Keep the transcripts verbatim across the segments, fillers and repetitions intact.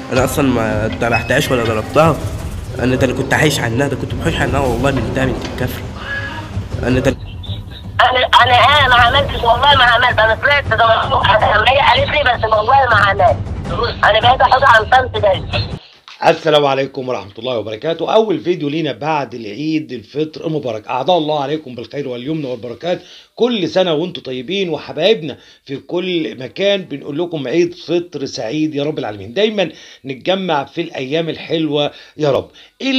انا اصلا ما ذبحتهاش ولا ضربتها. انا ده انا كنت عايش عنها، ده كنت بحوش عنها والله من ده من الكفر. انا ده انا انا انا ما عملتش والله، ما عملت. انا طلعت ضربتها لما هي قالت لي، بس والله ما عملت. انا بقيت احط عن طنط ده. السلام عليكم ورحمة الله وبركاته. أول فيديو لينا بعد العيد الفطر المبارك. أعطى الله عليكم بالخير واليمن والبركات. كل سنة وانتم طيبين، وحبايبنا في كل مكان بنقول لكم عيد فطر سعيد يا رب العالمين. دايما نتجمع في الأيام الحلوة يا رب.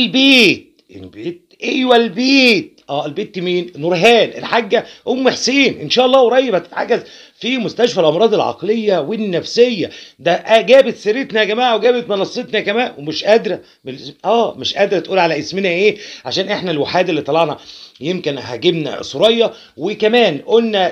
البيت البيت ايوه البيت اه البيت مين؟ نورهان الحاجه ام حسين، ان شاء الله قريب هتتحجز في مستشفى الامراض العقليه والنفسيه. ده جابت سيرتنا يا جماعه وجابت منصتنا كمان، ومش قادره اه مش قادره تقول على اسمنا ايه، عشان احنا الوحيد اللي طلعنا. يمكن هاجمنا سوريا، وكمان قلنا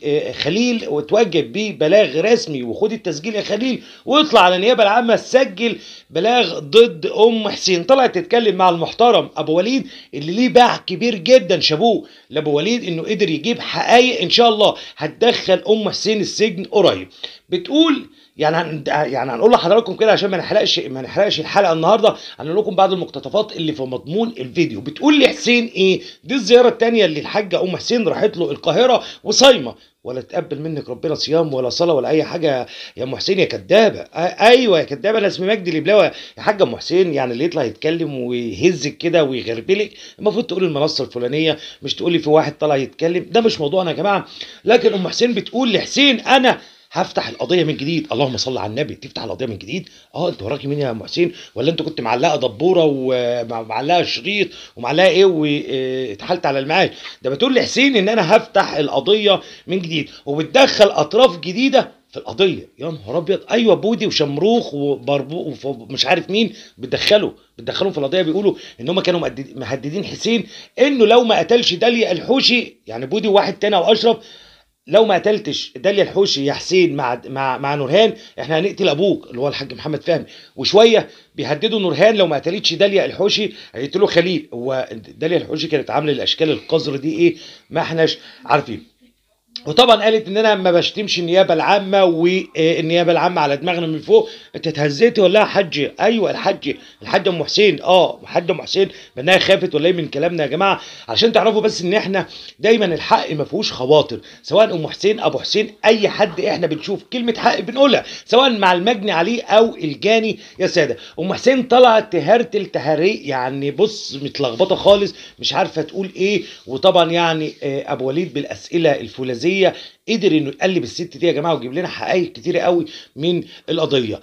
لخليل وتوجب بيه بلاغ رسمي، وخد التسجيل يا خليل واطلع على النيابه العامه تسجل بلاغ ضد ام حسين. طلعت تتكلم مع المحترم ابو وليد اللي ليه باع كبير جدا، شابوه لابو وليد انه قدر يجيب حقائق ان شاء الله هتدخل ام حسين السجن قريب. بتقول يعني هن... يعني هنقول لحضراتكم كده عشان ما نحرقش ما نحرقش الحلقه النهارده. هنقول لكم بعض المقتطفات اللي في مضمون الفيديو. بتقول لي حسين ايه؟ دي الزياره الثانيه اللي الحاجه ام حسين راحت له القاهره وصايمه، ولا تقبل منك ربنا صيام ولا صلاه ولا اي حاجه يا ام حسين يا كدابه. آه ايوه يا كدابه، انا اسمي مجدي البلاوه يا حاجه ام حسين. يعني اللي يطلع يتكلم ويهزك كده ويغربلك المفروض تقول المنصه الفلانيه، مش تقولي في واحد طلع يتكلم. ده مش موضوعنا يا جماعه. لكن ام حسين بتقول لحسين انا هفتح القضيه من جديد. اللهم صل على النبي، تفتح القضيه من جديد؟ اه انت وراكي مين يا ام حسين؟ ولا انت كنت معلقه دبوره ومعلقه شريط ومعلقه ايه واتحالت على المعاش؟ ده بتقول لحسين ان انا هفتح القضيه من جديد، وبتدخل اطراف جديده في القضيه. يا نهار ابيض، ايوه بودي وشمروخ وبربوق ومش عارف مين بتدخلوا بتدخلهم في القضيه. بيقولوا ان هم كانوا مهددين حسين انه لو ما قتلش داليا الحوشي، يعني بودي وواحد تاني او اشرف، لو ما قتلتش داليا الحوشي يا حسين مع مع مع نورهان احنا هنقتل ابوك اللي هو الحاج محمد فهمي. وشويه بيهددوا نورهان لو ما قتلتش داليا الحوشي هيقتلوا خليل. هو داليا الحوشي كانت عامله الاشكال القذره دي ايه؟ ما احناش عارفين. وطبعا قالت ان انا ما بشتمش النيابه العامه، والنيابه العامه على دماغنا من فوق. انت اتهزيتي ولا يا حاج؟ ايوه الحاج الحاجه ام حسين. اه الحاجه ام حسين منها خافت ولا ايه من كلامنا يا جماعه؟ عشان تعرفوا بس ان احنا دايما الحق ما فيهوش خواطر، سواء ام حسين ابو حسين اي حد احنا بنشوف كلمه حق بنقولها، سواء مع المجني عليه او الجاني يا ساده. ام حسين طلعت تهرتل تهري، يعني بص متلخبطه خالص مش عارفه تقول ايه. وطبعا يعني ابو وليد بالاسئله الفولاذيه قدر انه يقلب الست دي يا جماعه ويجيب لنا حقائق كتيره قوي من القضيه.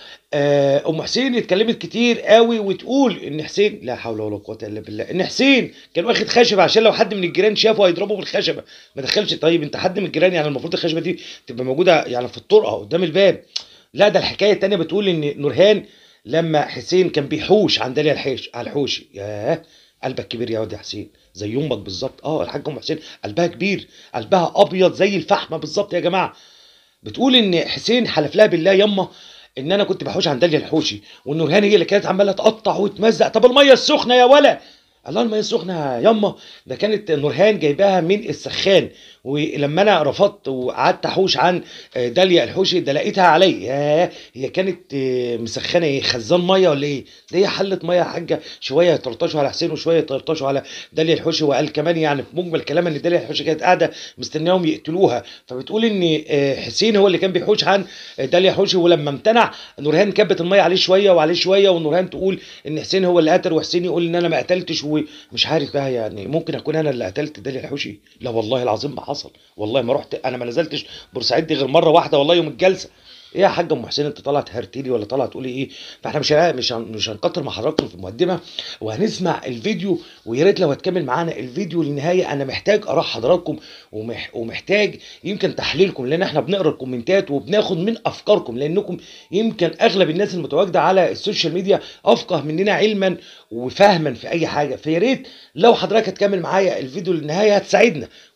ام حسين اتكلمت كتير قوي وتقول ان حسين لا حول ولا قوه الا بالله، ان حسين كان واخد خشبه عشان لو حد من الجيران شافه هيضربه بالخشبه. ما دخلش. طيب انت حد من الجيران، يعني المفروض الخشبه دي تبقى موجوده يعني في الطرقه قدام الباب. لا ده الحكايه الثانيه بتقول ان نورهان لما حسين كان بيحوش عن داليا الحيش على الحوشي. ياه قلبك كبير يا واد يا حسين، زي امك بالظبط. اه الحاجه ام حسين قلبها كبير، قلبها ابيض زي الفحمه بالظبط يا جماعه. بتقول ان حسين حلف لها بالله يما ان انا كنت بحوش عن داليا الحوشي، والنورهان هي اللي كانت عماله تقطع وتمزق. طب الميه السخنه يا ولا؟ الله الميه السخنه يما ده كانت نورهان جايباها من السخان، ولما انا رفضت وقعدت احوش عن داليا الحوشي ده لقيتها علي. ياه هي كانت مسخنه ايه؟ خزان ميه ولا ايه؟ ده هي حله ميه يا حاجه، شويه يطرطشوا على حسين وشويه يطرطشوا على داليا الحوشي. وقال كمان يعني في مجمل كلام ان داليا الحوشي كانت قاعده مستنياهم يقتلوها. فبتقول ان حسين هو اللي كان بيحوش عن داليا الحوشي، ولما امتنع نورهان كبت الميه عليه شويه وعليه شويه، ونورهان تقول ان حسين هو اللي قتل، وحسين يقول ان انا ما قتلتش. ومش عارف بقى يعني ممكن اكون انا اللي قتلت داليا الحوشي؟ لا والله العظيم ما حصل، والله ما رحت، انا ما نزلتش بورسعيد دي غير مره واحده والله يوم الجلسه. ايه يا حاجه ام حسين انت طالعه تهرتلي ولا طالعه تقولي ايه؟ فاحنا مش مش مش هنكتر مع حضراتكم في المقدمه، وهنسمع الفيديو. ويا ريت لو هتكمل معانا الفيديو للنهايه. انا محتاج اراء حضراتكم ومح ومحتاج يمكن تحليلكم، لان احنا بنقرا الكومنتات وبناخد من افكاركم، لانكم يمكن اغلب الناس المتواجده على السوشيال ميديا افقه مننا علما وفهما في اي حاجه. فيا ريت لو حضرتك هتكمل معايا الفيديو للنهايه هتساعدنا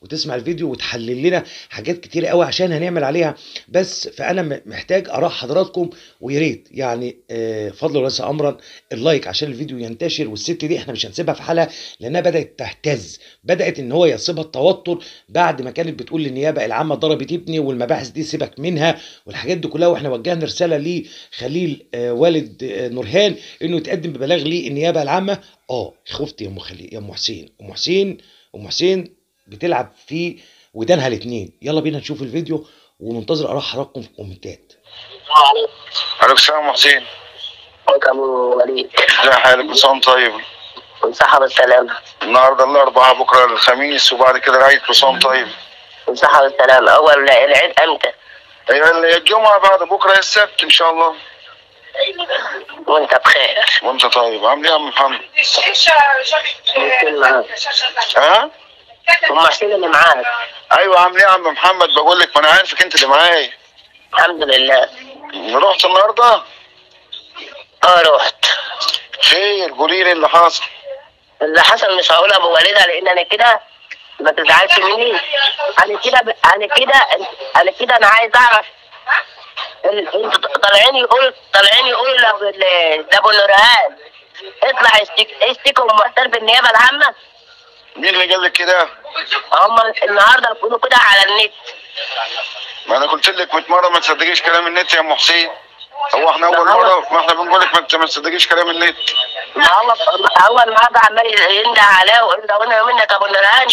وتسمع الفيديو وتحلل لنا حاجات كتيره قوي عشان هنعمل عليها. بس فانا محتاج اراء حضراتكم، ويا ريت يعني آه فضل وليس امرا اللايك عشان الفيديو ينتشر. والست دي احنا مش هنسيبها في حالها لانها بدات تهتز، بدات ان هو يصيبها التوتر بعد ما كانت بتقول للنيابه العامه ضربت ابني والمباحث دي سيبك منها والحاجات دي كلها. واحنا وجهنا رساله لخليل آه والد آه نورهان انه يتقدم ببلاغ للنيابه العامه. اه خفت يا ام خليل يا ام حسين، ام حسين ام حسين بتلعب في ودانها الاثنين. يلا بينا نشوف الفيديو ومنتظر اراء حضراتكم في الكومنتات. عليكم السلام حسين. عليكم ابو وليد. ازي حالك؟ كل سنه وانت طيب. والصحة والسلامة. النهارده الاربعاء، بكره الخميس، وبعد كده العيد. كل سنه وانت طيب. والصحة والسلامة. اول العيد امتى؟ هي الجمعه بعد بكره السبت ان شاء الله. وانت بخير. وانت طيب. عامل ايه يا عم محمد؟ ها؟ ام حسين اللي معاك. ايوه عامل ايه يا عم محمد؟ بقول لك ما انا عارفك انت اللي معايا. الحمد لله. رحت النهارده؟ اه رحت. خير، قولي لي اللي حصل. اللي حصل مش هقول ابو وليدة لان انا كده ما تزعلش مني. انا كده ب... انا كده انا كده انا عايز اعرف انتوا طالعين يقول طالعين يقولوا لابو نورهان اطلع اشتكي ام حسين بالنيابه العامه. مين اللي قال لك كده؟ هم النهارده بيقولوا كده على النت. ما انا قلت لك مية مره ما تصدقيش كلام النت يا ام حسين. هو احنا اول مره ما احنا بنقول لك ما تصدقيش كلام النت. ما هو هو النهارده عمال ينده عليه ويقول له انا منك ابو نورهان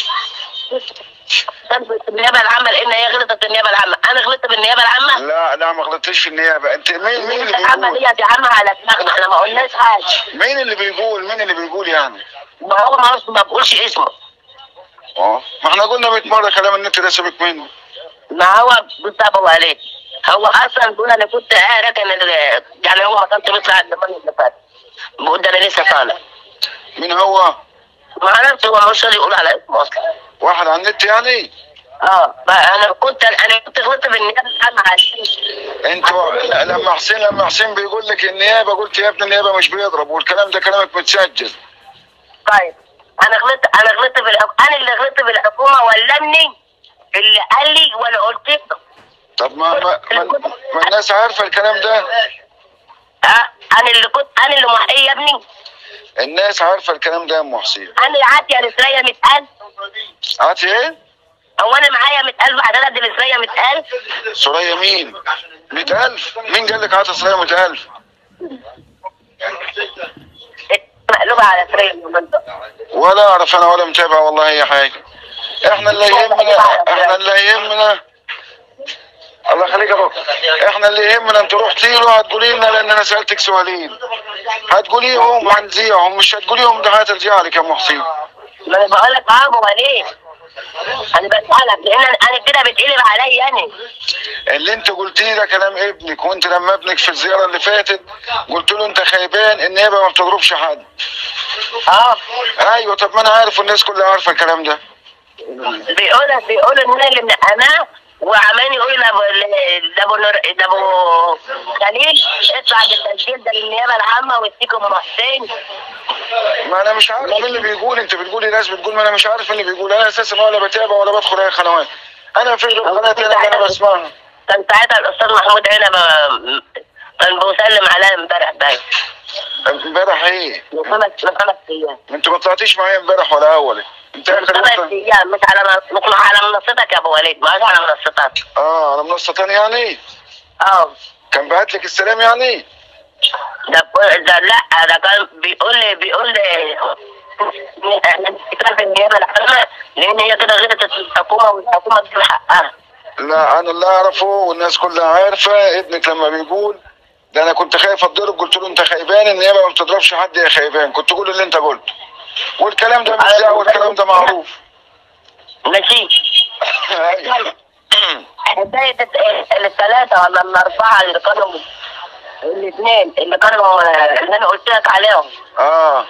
النيابه العامه لان هي غلطت النيابه العامه. انا غلطت بالنيابه العامه؟ لا لا ما غلطتش في النيابه. انت مين مين اللي بيقول؟ ديت يا عم على دماغنا احنا ما قلناش حاجه. مين اللي بيقول؟ مين اللي بيقول يعني؟ ما هو ما ما بقولش اسمه. اه ما احنا قلنا مية مره كلام النت ده سيبك منه. ما هو بص ابو وليد هو اصلا بيقول انا كنت راكن يعني هو ما كانش بيطلع الزمان اللي فات. بيقول ده انا لسه طالع. مين هو؟ ما اعرفش هو مش راضي يقول على اسمه اصلا. واحد على النت يعني؟ اه انا كنت انا كنت غلطت بالنيابه العامه على انت لما حسين لما حسين بيقول لك النيابه قلت يا ابني النيابه مش بيضرب والكلام ده كلامك متسجل. طيب انا غلطت انا غلطت بالحكومه. انا اللي غلطت بالحكومه ولا ابني اللي قال لي ولا قلت له؟ طب ما ما, ما, ما الناس عارفه الكلام ده. اه انا اللي كنت انا اللي محقق يا ابني. الناس عارفه الكلام ده يا ام حسين. انا اللي عاتيه لسريه مية ألف. عاتيه ايه؟ هو انا معايا مية ألف حضرتك ادي لسريه مية ألف؟ سريه مين؟ مية ألف؟ مين قال لك عاتيه سريه مية ألف؟ مقلوبه على سريه ولا اعرف انا ولا متابع والله اي حاجه. احنا اللي يهمنا احنا اللي يهمنا الله يخليك يا بابا. احنا اللي يهمنا انت رحتي له هتقولي لنا لان انا سالتك سؤالين هتقوليهم هنذيعهم، مش هتقوليهم ده هترجع لك يا ام حسين. ما انا بقول لك اه هو ليه؟ انا بسالك لان انا كده بتقلب عليا انا. اللي انت قلتيه ده كلام ابنك، وانت لما ابنك في الزياره اللي فاتت قلت له انت خيبان النيابه ما بتضربش حد. اه ايوه طب ما انا عارف والناس كلها عارفه الكلام ده. بيقول بيقول ان انا اللي منقماه وعمال يقول لابو لابو لابو خليل اطلع بالتسجيل ده للنيابه العامه واديك ام حسين. ما انا مش عارف مين اللي بيقول. انت بتقولي ناس بتقول ما انا مش عارف مين اللي بيقول. انا اساسا ولا بتابع ولا بدخل اي قنوات. انا في القناه اللي انا بسمعها. كان ساعتها الاستاذ محمود عنب كان بيسلم عليا امبارح باين. امبارح ايه؟ من خمس من خمس ايام. انت ما طلعتيش معايا امبارح ولا اول؟ انت اخر خمس ايام مش على مش على منصتك يا ابو وليد، مش على منصتك. اه على منصه ثانيه يعني؟ اه كان بعت لك السلام يعني؟ ده ده لا ده كان بيقول لي بيقول لي احنا بنتكلم في النيابه العامه لان هي كده غلطت الحكومه والحكومه تجيب حقها. لا انا اللي اعرفه والناس كلها عارفه ابنك لما بيقول ده انا كنت خايف اتضرب قلت له انت خيبان النيابه ما بتضربش حد يا خيبان، كنت تقول اللي انت قلته والكلام ده مذاع والكلام ده معروف. ماشي. حكايه الثلاثه ولا الاربعه اللي كانوا الاثنين اللي كانوا اللي انا قلت لك عليهم. اه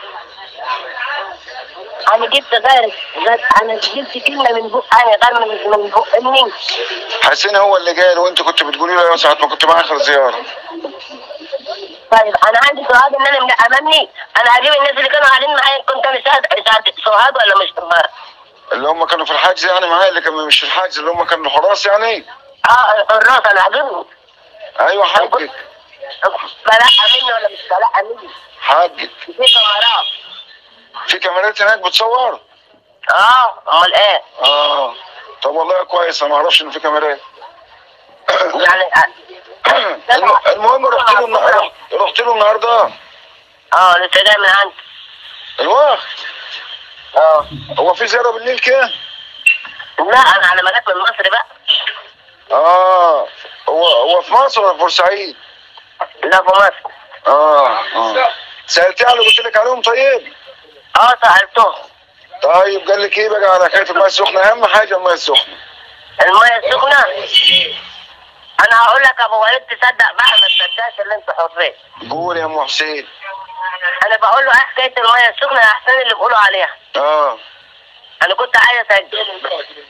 انا جبت غير انا جبت كلمه من بق انا غير من من بق امي. حسين هو اللي قال وانت كنت بتقولي له ساعه ما كنت معاه اخر زياره. طيب انا عندي سؤال ان انا امامني انا هجيب الناس اللي كانوا قاعدين معايا كنت انا شاهد شاهد سهاد ولا مش سهاد؟ اللي هم كانوا في الحجز يعني معايا، اللي كانوا مش في الحجز، اللي هم كانوا الحراس يعني. اه الحراس انا عاجبني. ايوه حاجك. بلقى مني ولا مش بلقى مني؟ حاجك. في كاميرات. في كاميرات هناك بتصور؟ اه امال ايه؟ اه طب والله كويس، انا ما اعرفش ان في كاميرات. يعني المهم رحت له النهارده، رحت له النهارده. اه لسه جاي من عندي. الوقت. اه هو في زيارة بالليل كده؟ لا انا على ما جت من مصر بقى. اه هو هو في مصر ولا في بورسعيد؟ لا في مصر. اه اه سألتيه على اللي قلت لك عليهم طيب؟ اه سألته. طيب قال لك ايه بقى على حكاية المية السخنة؟ أهم حاجة المية السخنة. المية السخنة؟ أنا هقول لك أبو وليد تصدق بقى ما تصدقش اللي أنت حريه. قول يا أم حسين. أنا بقول له إيه حكاية المية السخنة يا حسين اللي بيقولوا عليها؟ اه أنا كنت عايز أسجل.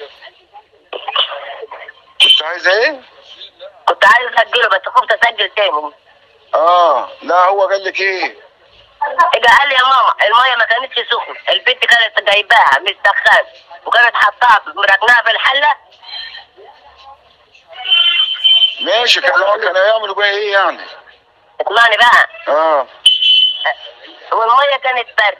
كنت عايز ايه؟ كنت عايز أسجله بس خفت أسجل تاني. اه لا هو قال لك ايه؟ اجى قال لي يا ماما المية ما كانتش سخنة، البنت كانت جايباها مش سخان وكانت حطاها مركناها في الحلة. ماشي كانوا كانوا يعملوا بيها ايه يعني؟ اسمعني بقى. اه والمية كانت برد.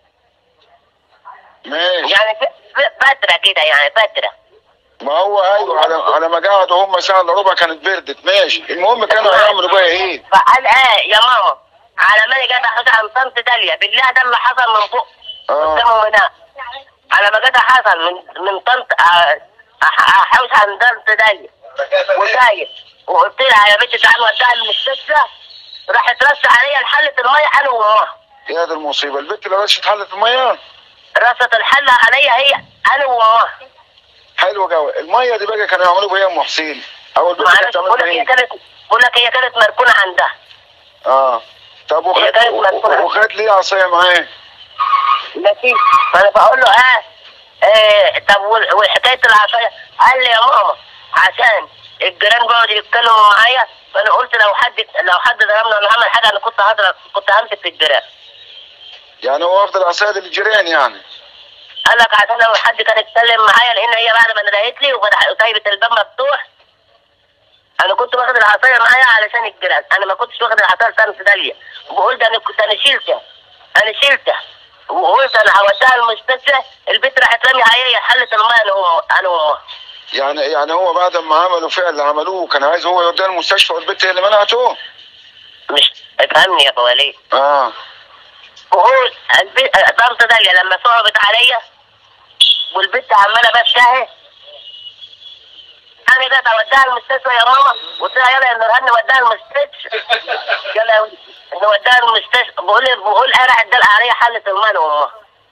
ماشي. يعني فترة كده يعني فترة. ما هو ايوه على على ما قعدوا هم ساعة الا ربع كانت بردت. ماشي المهم كانوا هيعملوا بيها ايه؟ فقال ايه يا ماما على ما انا جت احوش عن طنط داليا بالله ده اللي حصل من فوق قدامه هنا. على ما جت حصل من من طنط احوش عن طنط داليا وجايب وقلت لها يا بنتي تعالي وديها المستشفى، راحت رش عليا لحلة المية انا وامها. يا دي المصيبة، البنت اللي رشت حلة المية؟ رشت الحلة عليا هي انا وامها. حلو قوي. المية دي بقى كانوا يعملوا بيها يا ام حسين؟ او البنت كانت تعمل بيها ايه؟ كانت بقول لك هي كانت مركونة عندها. اه طب وخد وخد ليه عصايه معاه؟ ماشي فانا بقول له اه, آه طب وحكايه العصايه؟ قال لي يا ماما عشان الجيران بيقعدوا يتكلموا معايا، فانا قلت لو حد لو حد ضربنا ولا عمل حاجه انا كنت هضرب كنت همسك في الجيران. يعني هو واخد العصايه دي للجيران يعني؟ قال لك عشان لو حد كان يتكلم معايا لان هي بعد ما ندهت لي وسايبه الباب مفتوح انا كنت واخد العصايه معايا علشان الجيران، انا ما كنتش واخد العصايه لطنط داليا. وبقول ده انا كنت انا شيلتها انا شيلتها وقلت انا هوديها المستشفى، البنت راحت راميه عليا حله الماء انا وامها انا وامها. يعني يعني هو بعد ما عملوا فعل اللي عملوه كان عايز هو يوديها المستشفى والبنت هي اللي منعته؟ مش افهمني يا ابو وليد. اه بقول طنط داليا لما صعبت عليا والبنت عماله بس اهي انا جيت اوديها المستشفى يا ماما قلت لها يلا يا نورهان نوديها المستشفى يلا نوديها المستشفى. بقول بقول انا اتدلق عليا حله الماء وامها.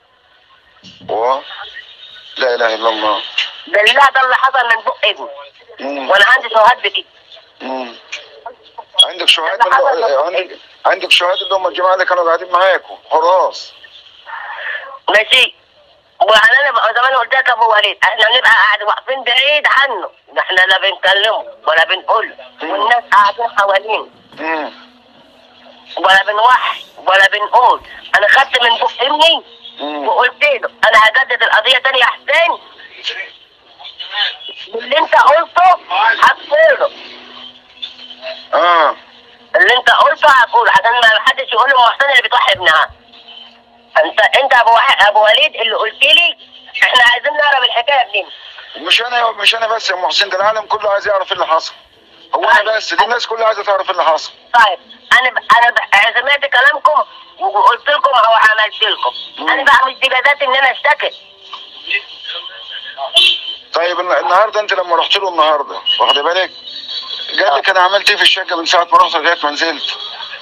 و لا اله الا الله. بالله ده اللي حصل من بق ابني وانا عندي شهاد بكده. امم عندك شهاد عندك عندك شهاد اللي هم الجماعه اللي كانوا قاعدين معاكم حراس. ماشي. ويعني انا بقى زمان قلت لك يا ابو وليد احنا بنبقى قاعد واقفين بعيد عنه، احنا لا بنكلمه ولا بنقول والناس قاعدين حوالينا ولا بنوحي ولا بنقول. انا خدت من بق ابني وقلت له انا هجدد القضيه تاني يا حسين اللي انت قلته هقوله. اه اللي انت قلته هقوله عشان ما حدش يقول ام حسين اللي بتوحي ابنها. انت انت ابو ابو وليد اللي قلت لي احنا عايزين نعرف الحكايه منين. مش انا مش انا بس يا ام حسين، ده العالم كله عايز يعرف ايه اللي حصل. هو انا بس، دي الناس كلها عايزه تعرف ايه اللي حصل. طيب انا ب... انا ب... سمعت كلامكم وقلت لكم او عملت لكم. انا بقى مش دي بدات ان انا اشتكي. طيب النهارده انت لما رحت له النهارده واخد بالك قال لك انا عملت ايه في الشقه من ساعه ما رحت لغايه ما نزلت؟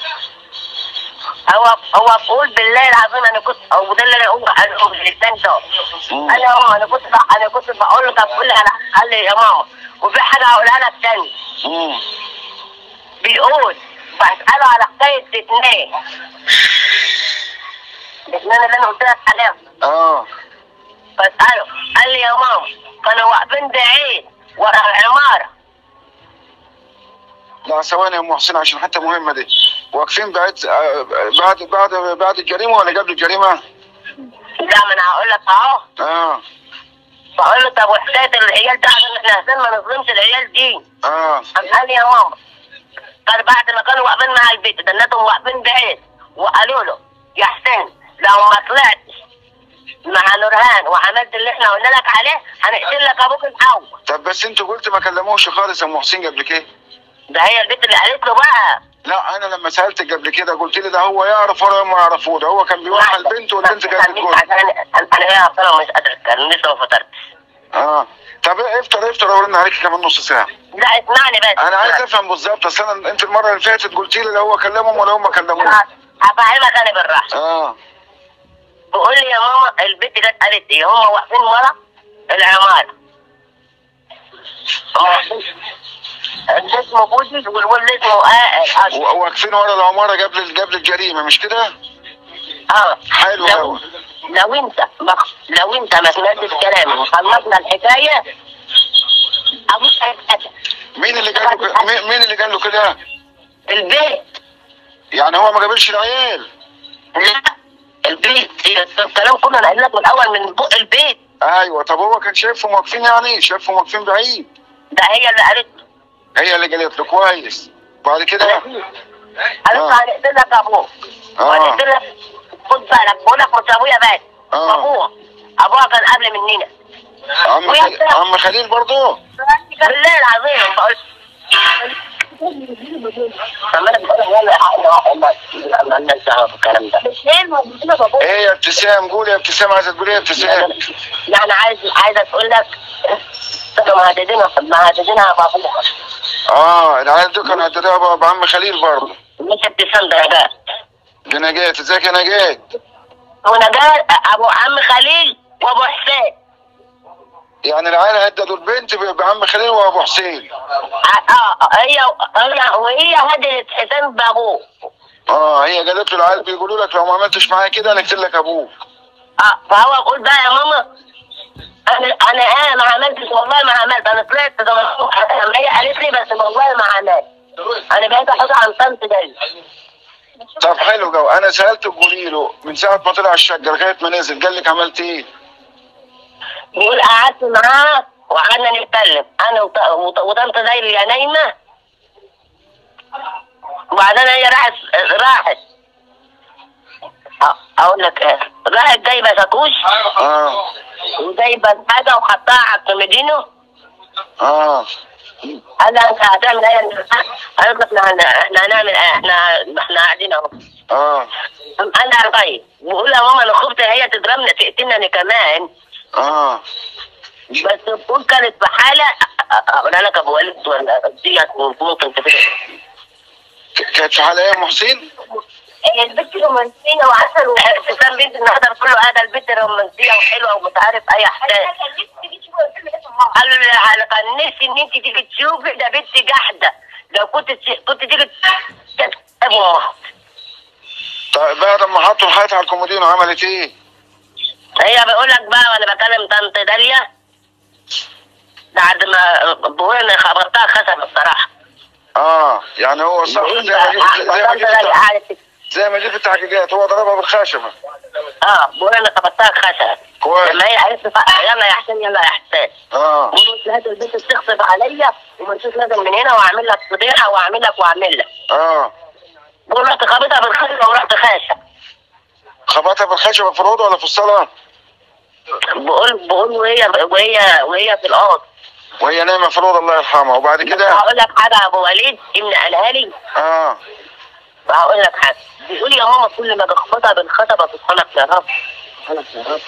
هو هو بقول بالله العظيم انا كنت او ده اللي انا اقول له للتاني ده انا هو انا كنت انا كنت بقول له طب قول لي انا قال لي يا ماما وفي حاجه هقولها لك تاني. امم بيقول بساله على حكايه اثنين اثنين اللي انا قلت لك عليهم. اه بساله قال لي يا ماما كانوا واقفين بعيد ورا العماره. لا ثواني يا ام حسين عشان حتى مهمه دي. واقفين بعد بعد بعد بعد الجريمه ولا قبل الجريمه؟ لا ما انا هقول لك اهو. اه بقول له طب وحكايه العيال ده عشان احنا عشان ما نظلمش العيال دي. اه قال لي يا ماما قال بعد ما كانوا واقفين مع البيت دنتهم واقفين بعيد وقالوا له يا حسين لو ما طلعتش مع نورهان وعملت اللي احنا قلنا لك عليه هنقتل لك ابوك الاول. طب بس انت قلت ما كلموش خالص يا ام حسين قبل كده. ده هي البنت اللي قالت له بقى. لا انا لما سالتك قبل كده قلت لي ده هو يعرف ولا ما يعرفوه، ده هو كان بيوحى البنت والبنت كانت بتقول. انا ايه اصلا مش قادر اتكلم لسه ما فطرتش. اه طب افطر افطر ورن عليك كمان نص ساعه. لا اسمعني بس. انا عايز افهم بالظبط، اصل انا انت المره اللي فاتت قلت لي لا هو كلمهم ولا هم كلموه. هفهمك انا بالراحه. اه بقول لي يا ماما البنت جت قالت ايه؟ هم واقفين ورا العماره. اللي اسمه بوزي والولد اسمه اه واقفين ورا العماره قبل قبل الجريمه مش كده؟ اه حلو قوي. لو انت لو انت ما سمعتش كلامي وخلصنا الحكايه ابوك هيتقتل. مين اللي قال له مين اللي قال له كده؟ البيت. يعني هو ما قابلش العيال؟ لا البيت الكلام كله انا قايل لك من الاول من بق البيت. ايوه طب هو كان شايفهم واقفين يعني شايفهم واقفين بعيد؟ ده هي اللي قالت له. هي اللي قالت له كويس. بعد كده قالت له هنقتل لك ابوك. وهنقتل لك خد بالك بقول لك مش ابويا بس. اه ابوها ابوها كان قبل مننا. عم خليل عم خليل برضه؟ بالله العظيم بقول طب انا بقول يلا ما لناش دعوه بالكلام ده. ايه يا ابتسام قولي يا ابتسام عايزه تقولي ايه يا ابتسام؟ يعني عايز عايزه تقول لك مهددينها مهددينها بابوها. اه العيال دول كانوا هيهددوها بعم خليل برضه. مش ابتسام ده نجاة. دي نجاة ازيك يا نجاة؟ ونجاة ابو عم خليل وابو حسين. يعني العيال هددوا البنت بعم خليل وابو حسين. اه هي هي وهي هددت حسين بابوه. اه هي قالت له العيال بيقولوا لك لو ما عملتش معايا كده هنقتل لك ابوك. اه فهو يقول بقى يا ماما انا انا انا ما عملتش والله ما عملت انا طلعت زي ما هي قالت لي بس والله ما عملت. انا بقيت احط عن طنط جاي. طب حلو جو انا سالته قولي له من ساعه ما طلع الشقه لغايه ما نزل قال لك عملت ايه؟ بيقول قعدت معاه وقعدنا نتكلم انا وطنط دايرة نايمه وبعدين هي راحت راحت اقول لك ايه راحت جايبه شاكوش اه وجايبه حاجه وحطها على الكوميدينو. اه قال لها انت هتعمل ايه؟ قالت له احنا احنا هنعمل ايه؟ احنا احنا قاعدين اهو. اه قال لها طيب بقول يا ماما انا خفت هي تضربنا تقتلنا انا كمان. اه بس بقول كانت في حاله اقول لك ابو وليد ولا ديت ممكن تفرق. كانت في حاله ايه يا ام حسين؟ البنت رومانسيه وعسل وابتسام بنت النهارده كله هذا البنت رومانسيه وحلوه ومش عارف اي حاجه. قالوا لي كان نفسي ان انت تيجي تشوفي ده بنت جحده لو كنت كنت تيجي امها. طيب بعد ما حطوا الحيط على الكومودينو عملت ايه؟ هي بقول لك بقى وانا بكلم طنط داليا بعد ما بقول انا خبرتها خسر الصراحه. اه يعني هو صح زي ما جبت زي ما جبت زي ما جبت تحقيقات هو ضربها بالخشبه. اه بقول انا خبرتها خسر. كويس. لما هي قالت يلا يا حسين يلا يا حسين. اه بقول له هذا البنت بتغصب عليا ومنشوف لازم من هنا واعمل لك فضيحه واعمل لك واعمل لك. اه بقول رحت خبطها بالخشبه ورحت خاشع. خبطها بالخشبه في الاوضه ولا في الصاله؟ بقول بقول وهي وهي وهي في الاوضه. وهي نايمه في الاوضه الله يرحمها وبعد كده هقول لك حاجه ابو وليد ابن قالها لي. اه هقول لك حاجه بيقول يا ماما كل ما بخبطها بالخشبه تتحنك يا رب. تتحنك يا رب.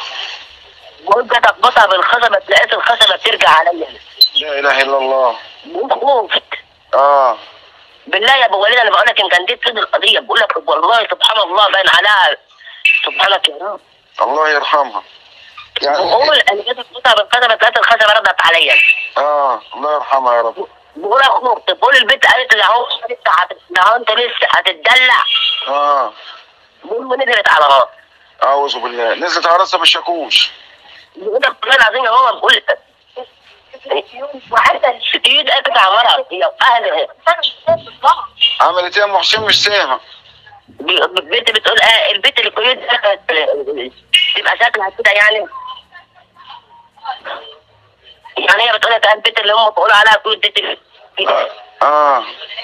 بقول جت اخبطها بالخشبه تلاقيت الخشبه ترجع عليا. لا اله الا الله. خفت. اه بالله يا ابو وليد انا بقول لك انت نديت سيد القضيه بقول لك والله سبحان الله باين عليها سبحانك يا رب. الله يرحمها. يعني بقول انا جيت اخبطها بالخشبه تلاقيت الخشبه ردت عليا. اه الله يرحمها يا رب. بقول يا خفت بقول البنت قالت لي اهو لسه انت لسه هتتدلع. اه بقول ونزلت على راسي. اعوذ بالله نزلت على راسها بالشاكوش. بقول لك والله العظيم يا ماما بقول وحتى الشديد قالت عمرها هي واهلها. عملت ايه يا ام حسين مش سامع؟ البنت بتقول اه البنت اللي كويس تبقى شكلها كده يعني يعني هي بتقول لك البيت اللي هم بيقولوا عليها بيوت دي كده. اه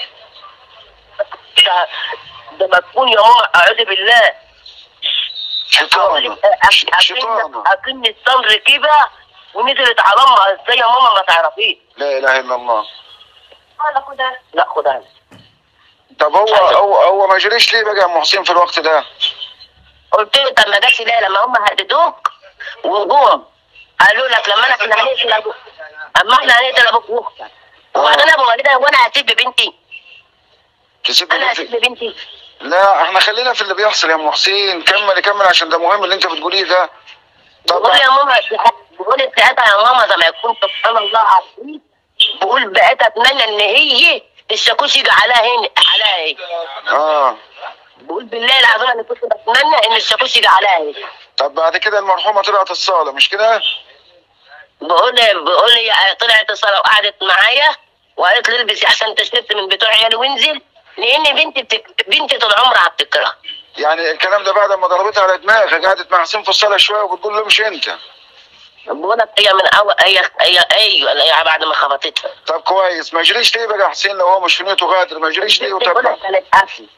ده تكون يا ماما اعوذ بالله. شيطانة شيطانة اكن الصدر كده ونزلت على امها ازاي يا ماما ما تعرفيش. لا اله الا الله. لا خدها لا خدها. طب هو هو هو ما جريش ليه بقى يا ام حسين في الوقت ده؟ قلت له طب ما جاش ليه لما هم هددوك وجوهم قالوا لك لما احنا هنقتل ابوك اما احنا هنقتل ابوك واختك وبعدين ابو والدها وانا هسيب بنتي؟ تسيب انا بنتي؟ هسيب بنتي؟ لا احنا خلينا في اللي بيحصل يا ام حسين. كمل كمل عشان ده مهم اللي انت بتقوليه ده. بقول يا ماما بقول ساعتها يا ماما زي ما يكون سبحان الله عظيم. بقول بقيت اتمنى ان هي الشاكوش يجي عليها هنا عليها هي. اه بقول بالله العظيم انا كنت بتمنى ان الشاكوش يجي عليها هي. طب بعد كده المرحومه طلعت الصاله مش كده؟ بقول بقول هي طلعت الصاله وقعدت معايا وقالت لي البسي عشان تشتت من بتوع عيالي وانزل لان بنتي بتك... بنتي طول عمرها بتكره. يعني الكلام ده بعد ما ضربتها على دماغها قعدت مع حسين في الصاله شويه وبتقول له مش انت؟ بقول لك هي من اول هي هي ايوه هي بعد ما خبطتها. طب كويس ما جريش ليه بقى يا حسين لو هو مش في نيته غادر ما جريش ليه وتبع؟ كانت قافله.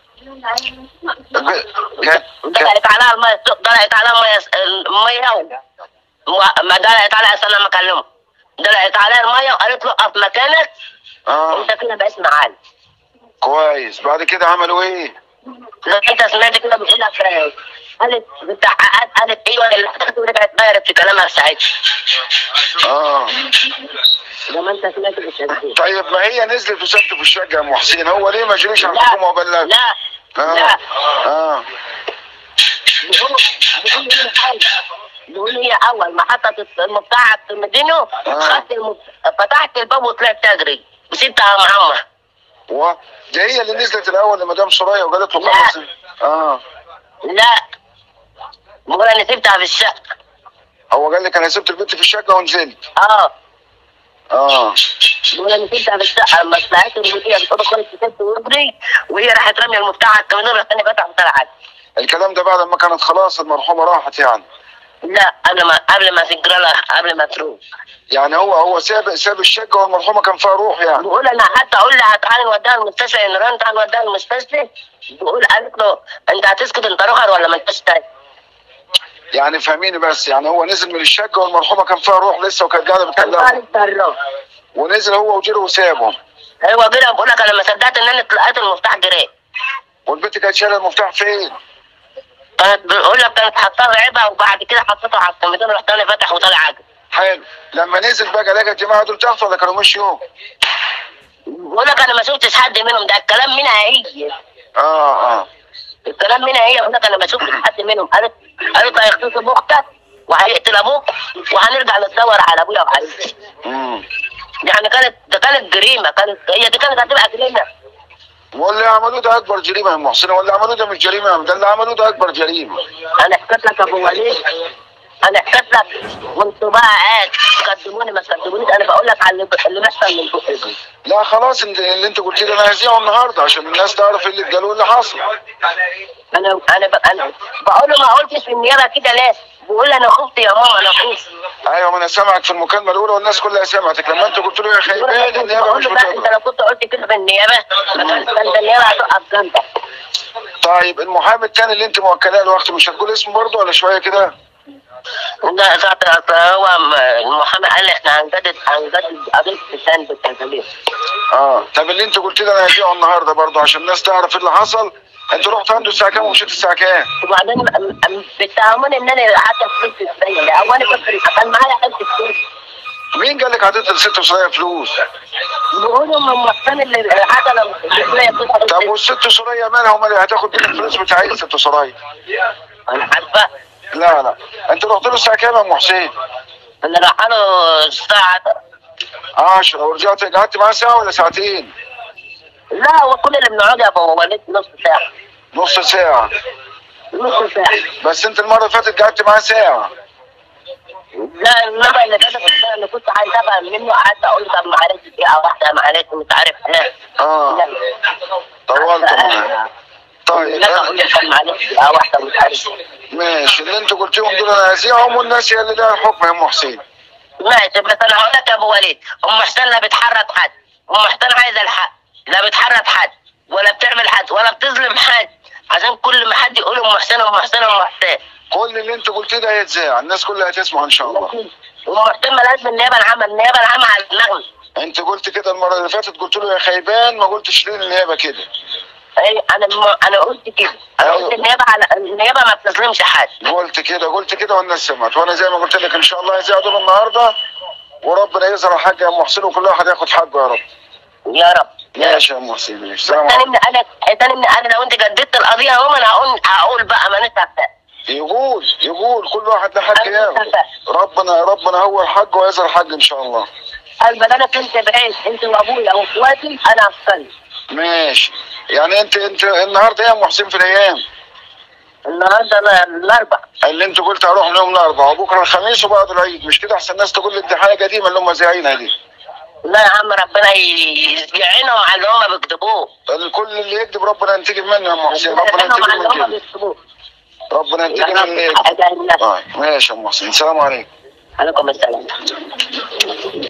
كان دلقت عليها الميه دلقت عليها الميه الميه ما دلقت عليها استنى ما اكلمه. دلقت عليها الميه وقالت له اقف مكانك. اه انت كده بقيت معانا. كويس. بعد كده عملوا ايه؟ لا انت سمعت كده بيقول لك قالت بالتحقيقات قالت ايوه اللي حكيته ورجعت غيرت في كلامها في ساعتها. اه لما انت سمعت بالتسجيل. طيب ما هي نزلت وسبت في الشقه يا ام حسين هو ليه ما جريش على الحكومه وبلغ؟ لا آه. لا اه بيقول بيقول هي اول بيقول هي اول ما حطت المفتاح في المدينه خدت المف... فتحت الباب وطلعت تجري وسبتها مع امها. و دي هي اللي نزلت الاول لمدام سرايا وقالت له خلاص. اه لا بقول انا سبتها في الشقه. هو قال لك انا سبت البنت في الشقه ونزلت. اه اه بقول انا سبتها في الشقه لما طلعت المديره بتقول خلاص سبت واجري وهي راحت راميه المفتاح على الكاميرا راحت ثاني فتح وطلعت. الكلام ده بعد ما كانت خلاص المرحومه راحت يعني؟ لا قبل ما قبل ما تجرى لها قبل ما تروح. يعني هو هو ساب ساب الشقه والمرحومه كان فيها روح يعني؟ بقول انا حتى اقول لها تعالى نوديها المستشفى يا نوران تعالى نوديها المستشفى. بقول قالت له انت هتسكت انت رخر ولا ما انتش تاني؟ يعني فاهميني بس يعني هو نزل من الشقه والمرحومه كان فيها روح لسه وكانت قاعده بتكلمه ونزل هو وجري وسابهم. ايوه جري. بقول لك انا ما صدقت ان انا لقيت المفتاح جري. والبنت كانت شايله المفتاح فين؟ كانت بقول لك كانت حاطاه عيبها وبعد كده حطيته على الكمبيوتر رحت انا فاتح وطالع عجل. حلو. لما نزل بقى لقى الجماعه دول تحت ولا كانوا مشيوا؟ بقول لك انا ما شفتش حد منهم ده الكلام منها هي. اه اه الكلام منها هي. بقول لك انا ما شفتش حد منهم. قالت قالت هيغتصب اختك وهيقتل ابوك وهنرجع ندور على ابويا وعليك. امم يعني كانت ده كانت جريمه كانت هي دي كانت هتبقى جريمه. واللي عملوه ده اكبر جريمه يا ام حسين. واللي عملوه ده مش جريمه ده اللي عملوه ده اكبر جريمه. انا حكيت لك ابو وليد انا حكيت لك وانتوا بقى قاعد تقدموني ما تقدمونيش. انا بقول لك على اللي بيحصل من بقكم. لا خلاص انت اللي انت قلت لي انا هذيعه النهارده عشان الناس تعرف اللي اتقال واللي حصل. انا انا ب... انا بقول له ما قلتش في النيابه كده ليه؟ بقول انا خفت يا ماما انا خفت. ايوه ما انا سامعك في المكالمه الاولى والناس كلها سمعتك لما انت قلت له يا خيبان النيابه مش بتقدر. انت لو كنت قلت كده في النيابه ما كانت النيابه هتقف جنبك. طيب المحامي الثاني اللي انت موكلاه الوقت مش هتقول اسمه برضه ولا شويه كده؟ لا ساعة هو المحامي قال لي احنا هنجدد هنجدد قضيه لسان بالتنفيذ. اه طب اللي انت قلت لي انا هبيعه النهارده برضه عشان الناس تعرف ايه اللي حصل. انت رحت عنده الساعه كام ومشيت الساعه كام؟ وبعدين بيتهموني ان انا قعدت فلوس ازاي؟ او انا كنت كان معايا حته فلوس. مين قال لك هتدي لست سوريا فلوس؟ بيقولوا من المحسن اللي عدل. طب والست سوريا مالها ومالها هتاخد منك الفلوس بتاعي ست سوريا؟ انا عارفه. لا لا انت رحت له الساعه كام يا ام حسين؟ انا رايح له الساعه عشرة ورجعت قعدت معاه ساعه ولا ساعتين؟ لا هو كل اللي بنقعد يا ابو وليد نص ساعه. نص ساعه؟ نص ساعه. بس انت المره اللي فاتت قعدت معاه ساعه. لا النبأ اللي فاتت اللي كنت عايز افهم منه قعدت اقول له طب معلش دقيقه واحده معلش مش عارف ايه. اه طولت معاه. طيب لا اقول له طب معلش دقيقه واحده مش عارف. ماشي اللي انت قلتيهم دول انا هذيعهم والناس هي اللي لها الحكم يا ام حسين. ماشي، بس انا هقول لك يا ابو وليد، ام حسين لا بتحرض حد، ام حسين عايزه الحق، لا بتحرض حد ولا بتعمل حد ولا بتظلم حد، عشان كل ما حد يقول ام حسين ام حسين ام حسين. كل اللي انت قلتيه ده هيتذاع، الناس كلها هتسمع ان شاء الله. ام حسين مالهاش بالنيابه العامه، النيابه العامه على النغم. انت قلت كده المره اللي فاتت، قلت له يا خيبان، ما قلتش ليه النيابه كده. اي انا م... انا قلت كده، انا قلت النيابه على النيابه ما بتظلمش حد. قلت كده قلت كده والناس سمعت، وانا زي ما قلت لك ان شاء الله هيذاع دول النهارده، وربنا يزرع حاجه يا ام حسين، وكل واحد ياخد حقه يا رب. يا رب. ماشي يا ام حسين، ماشي. سلام عليكم. انا انا انا لو انت جددت القضيه اهو، انا هقول هقول بقى ما نسى. يقول يقول كل واحد له حق ياخد. ربنا ربنا هو الحق ويزرع الحق ان شاء الله. قال انا كنت بعيد انت وابويا واخواتي، انا هصلي. ماشي. يعني انت انت النهارده ايه يا ام حسين في الايام؟ النهارده الاربع. اللي انت قلت هروح من يوم الاربعاء وبكره الخميس وبعد العيد، مش كده؟ احسن الناس تقول لك دي حاجه قديمه اللي هم زايعينها دي. لا يا عم، ربنا يعينهم على اللي هم بيكتبوه. الكل اللي يكذب ربنا ينتقم منه يا ام حسين، ربنا ينتقم من كده. ربنا ينتقم من اللي يكذب. ماشي يا ام حسين، السلام عليكم. عليكم السلام.